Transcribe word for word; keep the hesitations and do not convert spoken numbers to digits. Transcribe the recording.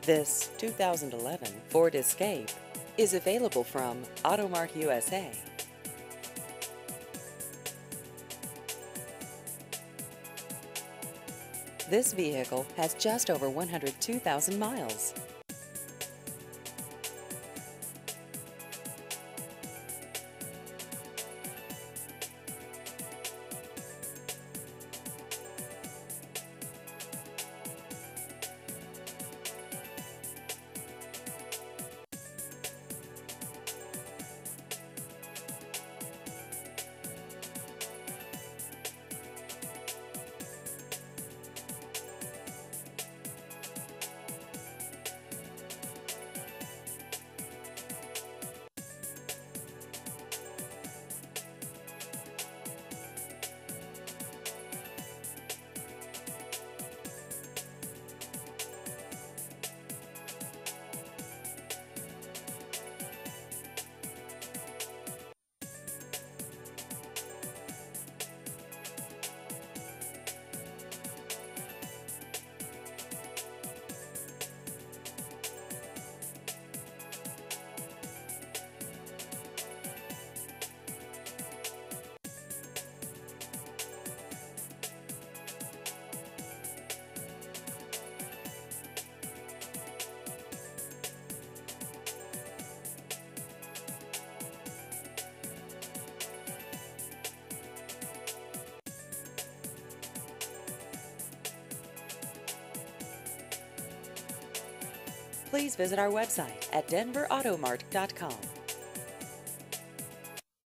This two thousand eleven Ford Escape is available from Automart U S A. This vehicle has just over one hundred two thousand miles. Please visit our website at denver automart dot com.